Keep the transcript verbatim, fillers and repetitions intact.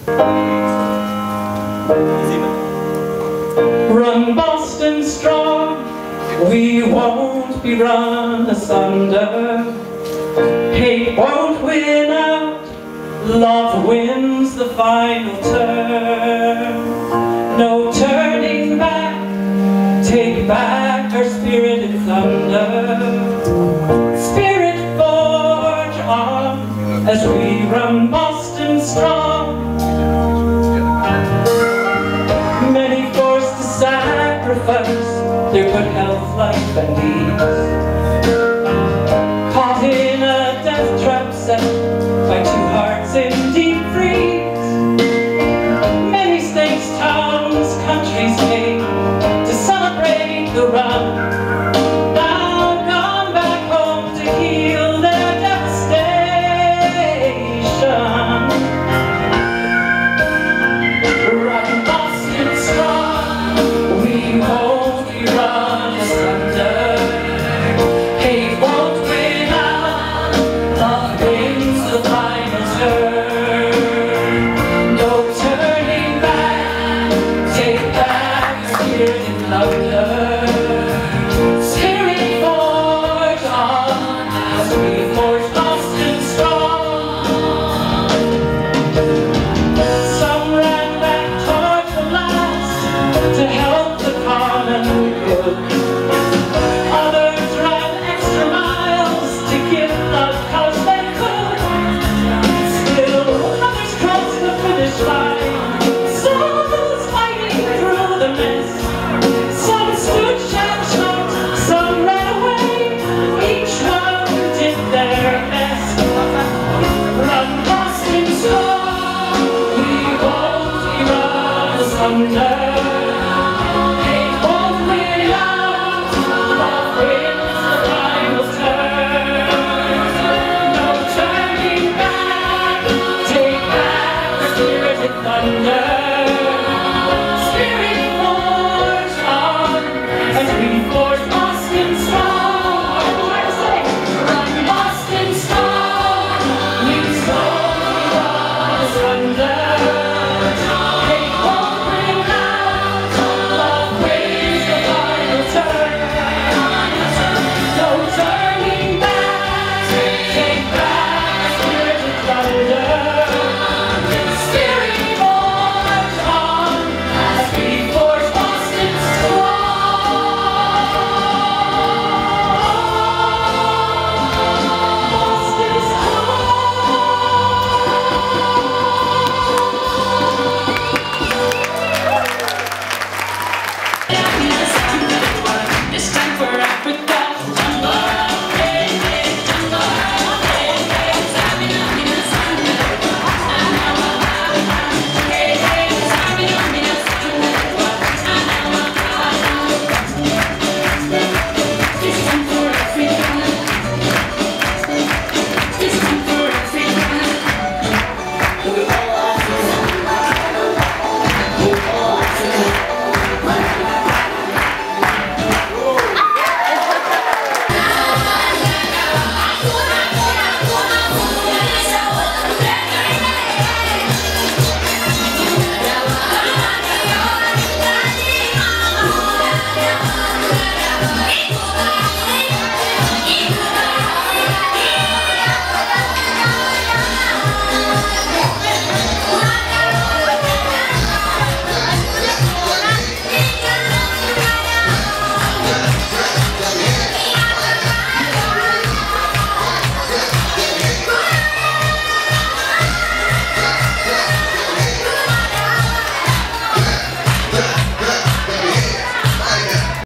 Run Boston strong, we won't be run asunder. Hate won't win out, love wins the final turn. No turning back, take back our spirited thunder. Spirit forge on as we run Boston strong. Many forced to sacrifice their good health, life and ease, caught in a death trap set by two hearts in deep freeze. Many states, towns, countries came to celebrate the run, now gone back home to heal their devastation. Run Boston strong, we won't be run asunder. Hate won't win out, love wins the final turn. No turning back, take back the spirited thunder. Spirit forge on as we forge Boston strong. Some ran back toward the last to help the common good. Others ran extra miles to give love cause they could. Still others crossed the finish line, some was fighting through the mess. Some stood shell-shocked, some ran away, each one did their best. Run Boston strong, we won't be run asunder.